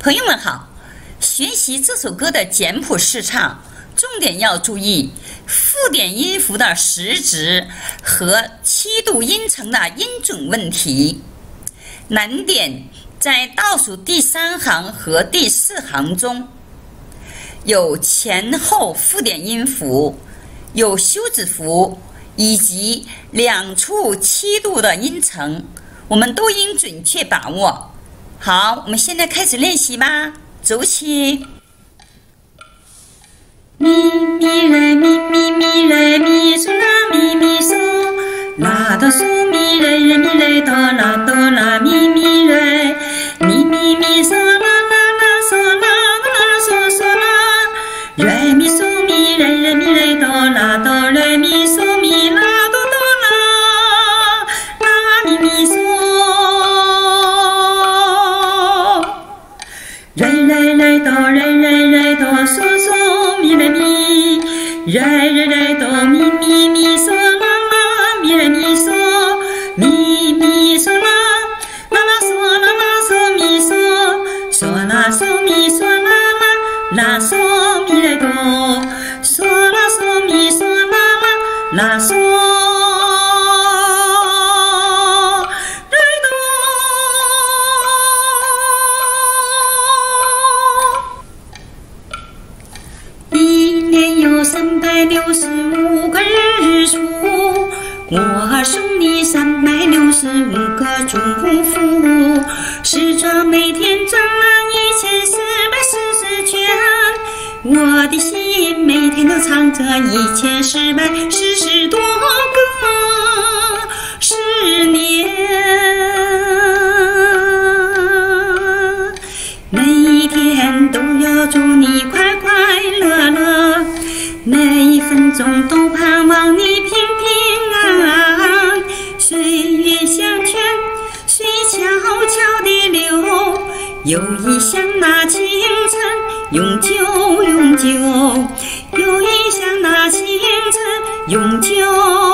朋友们好，学习这首歌的简谱试唱，重点要注意附点音符的时值和七度音程的音准问题。难点在倒数第3行和第4行中，有前后附点音符，有休止符，以及2处7度的音程，我们都应准确把握。好，我们现在开始练习吧。走起。 咪咪来咪咪咪来咪嗦啦咪咪嗦，啦哆嗦咪来来咪来哆啦哆啦咪咪来，咪咪咪嗦啦啦啦嗦啦啦嗦嗦啦，来咪嗦咪来来咪来哆啦哆来咪嗦咪啦哆哆啦，啦咪咪嗦，来哆来哆嗦嗦咪来咪，来哆咪咪咪嗦啦啦咪来咪嗦，咪咪嗦啦啦啦嗦啦啦嗦咪嗦，嗦啦嗦咪嗦啦啦啦嗦咪来哆，嗦啦嗦咪嗦啦啦啦嗦。365个日数，我送你365个祝福，试着每天转1440圈，我的心每天都藏着1440多个10年，每一天都要祝你快快乐乐，每一分钟都盼望你平平安安，岁月相劝，水悄悄地流，友谊像那清晨，永久永久，友谊像那清晨，永久。